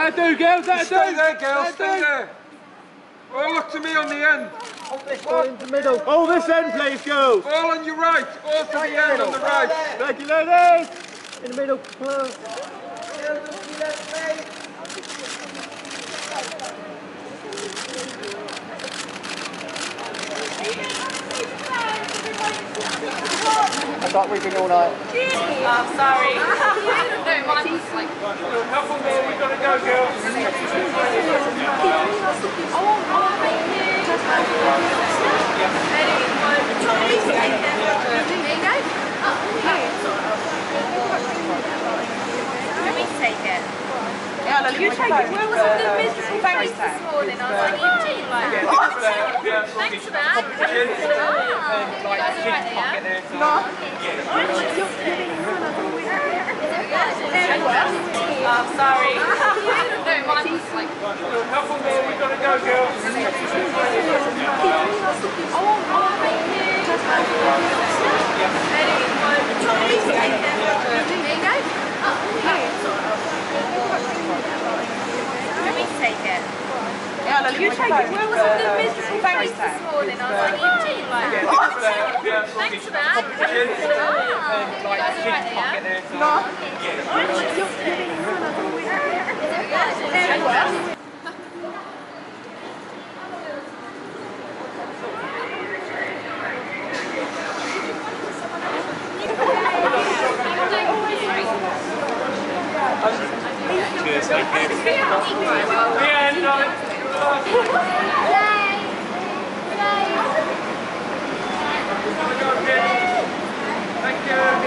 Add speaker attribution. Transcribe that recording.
Speaker 1: That'll do, girls, that'll do.
Speaker 2: Stay there, girls, stay there. All look to me on the end.
Speaker 3: In the middle.
Speaker 1: All this end, please, girls.
Speaker 2: All on your right. All to the end on the right.
Speaker 1: Thank you, ladies.
Speaker 3: In the middle, close. I thought we'd been all night.
Speaker 4: Oh, sorry. No, mine was like...
Speaker 2: A couple more, we've got to go, girls.
Speaker 4: Oh, thank you. There you go. Can we take it? Yeah, you take it. Where was it? The miserable face this morning. I was like, you do like thanks for that. You guys are right there, yeah? No. Oh, sorry. No, mine was like...
Speaker 2: A couple more, we've got to go, girls.
Speaker 4: Oh, thank you. There you go. Can we take it? Yeah, you take it. Where was it? The miserable face this morning. I was like, you do like thanks for that. You guys are right there, yeah? No.
Speaker 1: Cheers, thank you.
Speaker 2: The end, darling. Thank you.